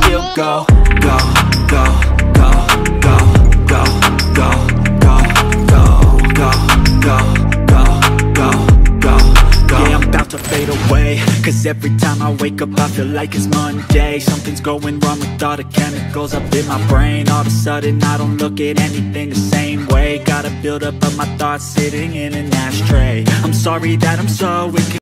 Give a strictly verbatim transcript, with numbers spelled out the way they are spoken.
still go, go, go, go, go, go, go, go, go, go, go, go, go, go, go. Yeah, I'm about to fade away, cause every time I wake up I feel like it's Monday. Something's going wrong with all the chemicals up in my brain. All of a sudden I don't look at anything the same way. Gotta build up of my thoughts sitting in an ashtray. I'm sorry that I'm so